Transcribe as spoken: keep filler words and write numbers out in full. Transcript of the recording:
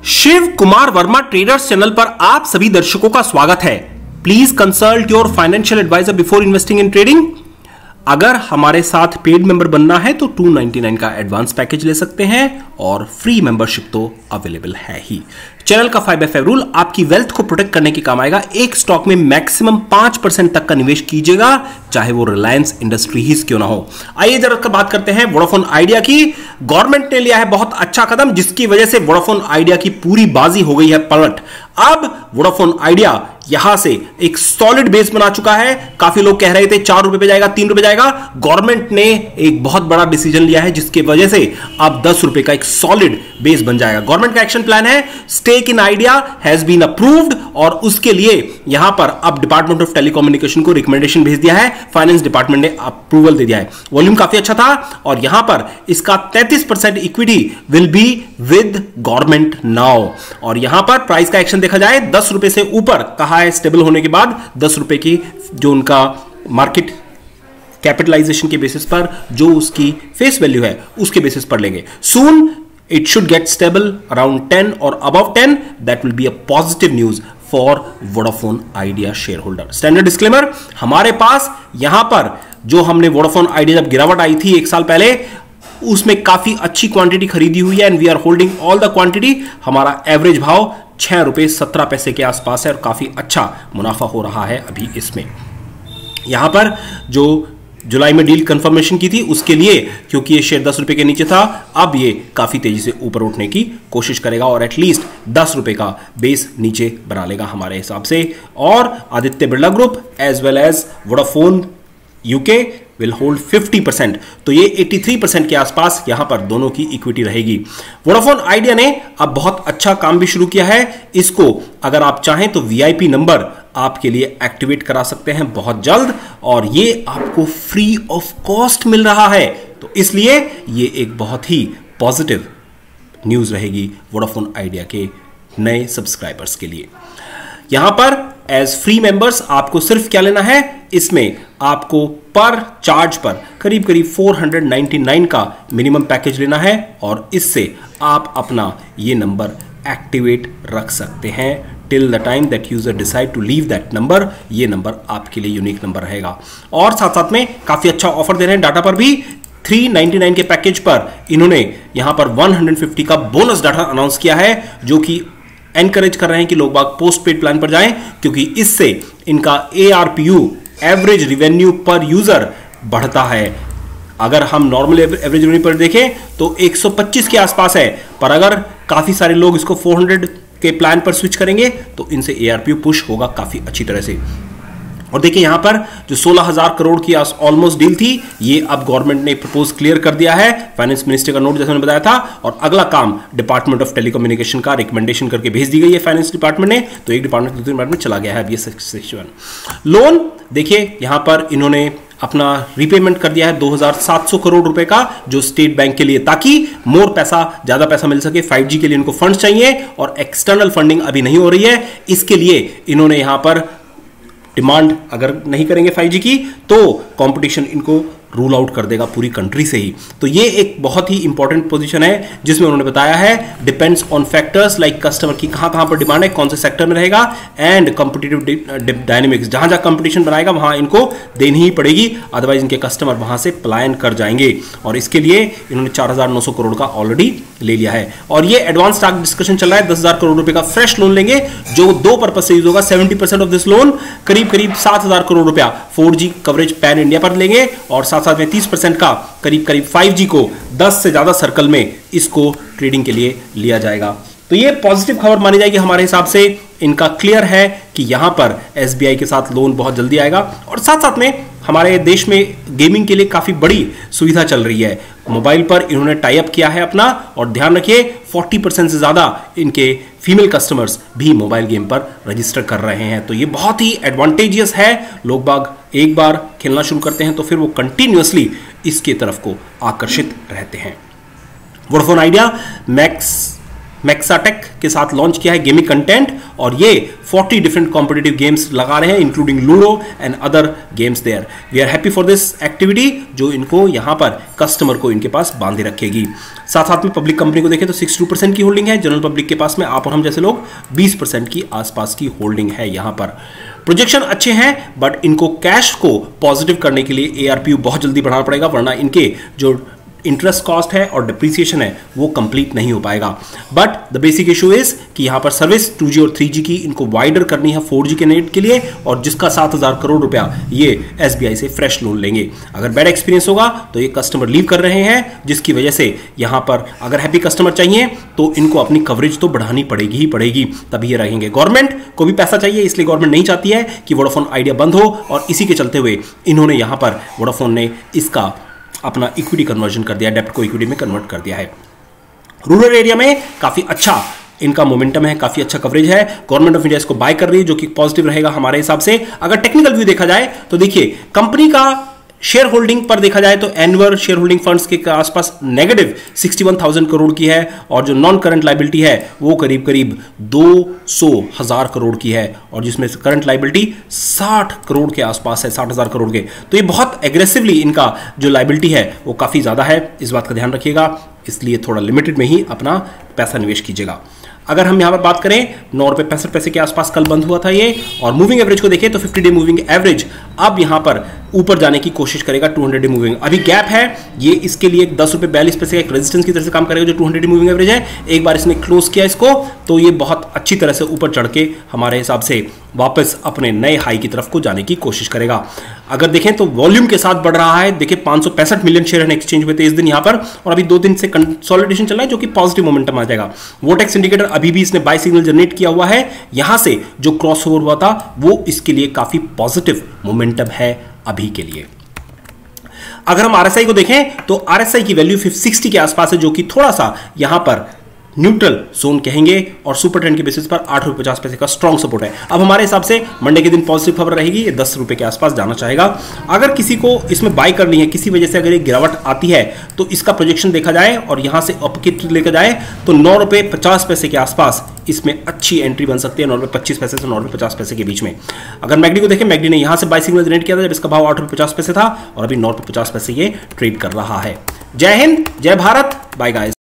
Shiv Kumar Verma traders channel पर आप सभी दर्शकों का स्वागत है। Please consult your financial advisor before investing in trading. अगर हमारे साथ पेड मेंबर बनना है तो टू नाइंटी नाइन का एडवांस पैकेज ले सकते हैं और फ्री मेंबरशिप तो अवेलेबल है ही। चैनल का फाइव बाय फाइव रूल आपकी वेल्थ को प्रोटेक्ट करने के काम आएगा। एक स्टॉक में मैक्सिमम पांच परसेंट तक का निवेश कीजिएगा, चाहे वो रिलायंस इंडस्ट्रीज क्यों ना हो। आइए जरा कर बात करते हैं वोडाफोन आइडिया की। गवर्नमेंट ने लिया है बहुत अच्छा कदम, जिसकी वजह से वोडाफोन आइडिया की पूरी बाजी हो गई है पलट। अब वोडाफोन आइडिया यहां से एक सॉलिड बेस बना चुका है। काफी लोग कह रहे थे चार रुपए पे जाएगा, तीन रुपए जाएगा। गवर्नमेंट ने एक बहुत बड़ा डिसीजन लिया है, जिसकी वजह से अब दस रुपए का एक सॉलिड बेस बन जाएगा। गवर्नमेंट का एक्शन प्लान है, stake in Idea has been approved, और उसके लिए यहां पर अब डिपार्टमेंट ऑफ टेलीकम्युनिकेशन को रिकमेंडेशन भेज दिया है। फाइनेंस डिपार्टमेंट ने अप्रूवल दे दिया है। वॉल्यूम काफी अच्छा था, और यहां पर इसका तैंतीस percent equity will be with government now. और यहां पर प्राइस का एक्शन देखा जाए, दस रुपए से ऊपर कहा है स्टेबल होने के बाद दस रुपए की जो उनका मार्केट कैपिटलाइजेशन के बेसिस पर जो उसकी फेस वैल्यू है उसके बेसिस पर लेंगे। Soon it should get stable around ten और above ten. That will be a positive news for Vodafone Idea shareholder. Standard disclaimer, हमारे पास यहां पर जो हमने वोडाफोन आइडिया जब गिरावट आई थी एक साल पहले, उसमें काफी अच्छी क्वांटिटी खरीदी हुई है and we are holding all the quantity. हमारा एवरेज भाव छह रुपए सत्रह पैसे के आसपास है और काफी अच्छा मुनाफा हो रहा है अभी इसमें। यहां पर जो जुलाई में डील कंफर्मेशन की थी उसके लिए, क्योंकि ये शेयर दस रुपए के नीचे था, अब ये काफी तेजी से ऊपर उठने की कोशिश करेगा और एटलीस्ट दस रुपए का बेस नीचे बना लेगा हमारे हिसाब से। और Aditya Birla group as well as Vodafone UK will hold fifty percent, तो ये तिरासी परसेंट के आसपास यहां पर दोनों की इक्विटी रहेगी। वोडाफोन आइडिया ने अब बहुत अच्छा काम भी शुरू किया है। इसको अगर आप चाहें तो वीआईपी नंबर आपके लिए एक्टिवेट करा सकते हैं बहुत जल्द, और ये आपको फ्री ऑफ कॉस्ट मिल रहा है। तो इसलिए ये एक बहुत ही पॉजिटिव न्यूज रहेगी वोडाफोन आइडिया के नए सब्सक्राइबर्स के लिए। यहां पर एज फ्री मेंबर्स आपको सिर्फ क्या लेना है, इसमें आपको पर चार्ज पर करीब करीब चार सौ निन्यानवे का मिनिमम पैकेज लेना है, और इससे आप अपना ये नंबर एक्टिवेट रख सकते हैं till the time that user decide to leave that number. ये नंबर आपके लिए यूनिक नंबर रहेगा। और साथ साथ में काफी अच्छा ऑफर दे रहे हैं डाटा पर भी। तीन सौ निन्यानवे के पैकेज पर इन्होंने यहां पर एक सौ पचास का बोनस डाटा अनाउंस किया है, जो कि एनकरेज कर रहे हैं कि लोग बाग पोस्ट पेड प्लान पर जाएं, क्योंकि इससे इनका ARPU average revenue per user बढ़ता है। अगर हम नॉर्मल एवरेज रिवेन्यू पर देखें तो एक सौ पच्चीस के आसपास है, पर अगर काफी सारे लोग इसको चार सौ के प्लान पर स्विच करेंगे तो इनसे एआरपीयू पुश होगा काफी अच्छी तरह से। और देखिए यहां पर जो सोलह हज़ार करोड़ की ऑलमोस्ट डील थी, ये अब गवर्नमेंट ने प्रपोज क्लियर कर दिया है। फाइनेंस मिनिस्टर का नोट जैसे मैंने बताया था, और अगला काम डिपार्टमेंट ऑफ टेलीकम्युनिकेशन का रिकमेंडेशन करके भेज दी गई है फाइनेंस डिपार्टमेंट ने। तो एक डिपार्टमेंट दूसरे डिपार्टमेंट चला गया है अब ये सेक्शन। लोन देखिए यहां पर इन्होंने अपना रीपेमेंट कर दिया है दो हज़ार सात सौ करोड़ रुपए का, जो स्टेट बैंक के लिए, ताकि मोर पैसा ज्यादा पैसा मिल सके। फाइव जी के लिए इनको फंड चाहिए और एक्सटर्नल फंडिंग अभी नहीं हो रही है, इसके लिए इन्होंने यहां पर डिमांड अगर नहीं करेंगे फाइव जी की तो कंपटीशन इनको रूल आउट कर देगा पूरी कंट्री से ही। तो ये एक बहुत ही इंपॉर्टेंट पोजीशन है, जिसमें उन्होंने बताया है depends on factors like customer की कहां कहां पर डिमांड है, कौन से सेक्टर में रहेगा, एंड कॉम्पिटिटिव डायनेमिक्स, जहां जहां कंपटीशन बनाएगा वहां इनको देनी ही पड़ेगी, अदरवाइज इनके कस्टमर वहां से पलायन कर जाएंगे। और इसके लिए इन्होंने चार हजार नौ सौ करोड़ का ऑलरेडी ले लिया है। और ये एडवांस स्टॉक डिस्कशन चल रहा है, दस हजार करोड़ रुपए का फ्रेश लोन लेंगे, जो दो पर्पज से यूज होगा। Seventy percent of this loan करीब करीब सात हजार करोड़ रुपया four G coverage pan India पर लेंगे, और साथ साथ में तीस परसेंट का करीब करीब फाइव जी को दस से ज्यादा सर्कल में इसको ट्रेडिंग के लिए लिया जाएगा। तो ये पॉजिटिव खबर मानी जाएगी हमारे हिसाब से। इनका क्लियर है कि यहां पर एसबीआई के साथ लोन बहुत जल्दी आएगा, और साथ साथ में हमारे देश में गेमिंग के लिए काफी बड़ी सुविधा चल रही है। मोबाइल पर इन्होंने टाई अप किया है अपना, और ध्यान रखिए चालीस परसेंट से ज्यादा इनके फीमेल कस्टमर्स भी मोबाइल गेम पर रजिस्टर कर रहे हैं। तो ये बहुत ही एडवांटेजियस है। लोग बाग एक बार खेलना शुरू करते हैं तो फिर वो कंटिन्यूअसली इसके तरफ को आकर्षित रहते हैं। वोडाफोन आइडिया मैक्स मैक्साटेक के साथ लॉन्च किया है गेमिंग कंटेंट, और ये चालीस डिफरेंट कॉम्पिटिटिव गेम्स लगा रहे हैं including ludo and other games there. We are happy for this activity जो इनको यहां पर कस्टमर को इनके पास बांधे रखेगी। साथ साथ में पब्लिक कंपनी को देखें तो बासठ परसेंट की होल्डिंग है, जनरल पब्लिक के पास में आप और हम जैसे लोग बीस परसेंट की आसपास की होल्डिंग है। यहां पर प्रोजेक्शन अच्छे हैं, बट इनको कैश को पॉजिटिव करने के लिए एआरपीयू बहुत जल्दी बढ़ाना पड़ेगा, वरना इनके जो इंटरेस्ट कॉस्ट है और डिप्रिसिएशन है वो कंप्लीट नहीं हो पाएगा। But the basic issue is कि यहां पर सर्विस टू जी और थ्री जी की इनको वाइडर करनी है फोर जी के नेट के लिए, और जिसका सात हजार करोड़ रुपया ये एसबीआई से फ्रेश लोन लेंगे। अगर बैड एक्सपीरियंस होगा तो ये कस्टमर लीव कर रहे हैं, जिसकी वजह से यहां पर अगर हैप्पी कस्टमर चाहिए तो इनको अपनी कवरेज तो बढ़ानी पड़ेगी ही पड़ेगी, तभी ये रहेंगे। गवर्नमेंट को भी पैसा चाहिए, इसलिए गवर्नमेंट नहीं चाहती है कि वोडाफोन आइडिया बंद हो, और इसी के चलते हुए इन्होंने यहां पर वोडाफोन ने इसका अपना इक्विटी कन्वर्जन कर दिया, डेब्ट को इक्विटी में कन्वर्ट कर दिया है। रूरल एरिया में काफी अच्छा इनका मोमेंटम है, काफी अच्छा कवरेज है। गवर्नमेंट ऑफ इंडिया इसको बाय कर रही है, जो कि पॉजिटिव रहेगा हमारे हिसाब से। अगर टेक्निकल व्यू देखा जाए तो देखिए, कंपनी का शेयर होल्डिंग पर देखा जाए तो एनुअल शेयर होल्डिंग फंड्स के आसपास नेगेटिव इकसठ हज़ार करोड़ की है, और जो नॉन करंट लायबिलिटी है वो करीब करीब दो सौ हजार करोड़ की है, और जिसमें करंट लायबिलिटी साठ करोड़ के आसपास है, साठ हजार करोड़ के। तो ये बहुत एग्रेसिवली इनका जो लायबिलिटी है वो काफी ज्यादा है, इस बात का ध्यान रखिएगा। इसलिए थोड़ा लिमिटेड में ही अपना पैसा निवेश कीजिएगा। अगर हम यहां पर बात करें, नौ रुपए पैंसठ पैसे के आसपास कल बंद हुआ था ये, और मूविंग एवरेज को देखें तो फिफ्टी डे मूविंग एवरेज अब यहां पर ऊपर जाने की कोशिश करेगा। टू हंड्रेड डे मूविंग अभी गैप है, ये इसके लिए दस रुपए बयालीस पैसे का एक रेजिस्टेंस की तरह से काम करेगा, जो two hundred day moving average है। एक बार इसने क्लोज किया इसको तो ये बहुत अच्छी तरह से ऊपर चढ़ के हमारे हिसाब से वापस अपने नए हाई की तरफ को जाने की कोशिश करेगा। अगर देखें तो वॉल्यूम के साथ बढ़ रहा है, देखिए पांच सौ पैंसठ मिलियन शेयर एक्सचेंज हुए थे इस दिन यहां पर, और अभी दो दिन से कंसोलिडेशन चल रहा है, जो कि पॉजिटिव मोमेंटम आ जाएगा। वोटेक्स इंडिकेटर अभी भी इसने बाय सिग्नल जनरेट किया हुआ है, यहां से जो क्रॉस ओवर हुआ था वो इसके लिए काफी पॉजिटिव मोमेंटम है अभी के लिए। अगर हम आरएसआई को देखें तो आरएसआई की वैल्यू साठ के आसपास है, जो कि थोड़ा सा यहां पर न्यूट्रल जोन कहेंगे, और सुपर ट्रेंड के बेसिस पर आठ रुपए पचास पैसे का स्ट्रॉन्ग सपोर्ट है। अब हमारे हिसाब से मंडे के दिन पॉजिटिव खबर रहेगी, ये दस रुपए के आसपास जाना चाहेगा। अगर किसी को इसमें बाय करनी है, किसी वजह से अगर ये गिरावट आती है तो इसका प्रोजेक्शन देखा जाए और यहां से अपकिट लेकर जाए तो नौ रुपए पचास पैसे के आसपास इसमें अच्छी एंट्री बन सकती है, नौ रुपए पच्चीस पैसे से नौ रुपए पचास पैसे के बीच में। अगर मैगडी को देखें, मैगडी ने यहां से बाय सिग्नल जनरेट किया था जब इसका भाव आठ रुपए पचास पैसे था, और अभी नौ रुपए पचास पैसे ये ट्रेड कर रहा है। जय हिंद, जय भारत, बाय गाइस।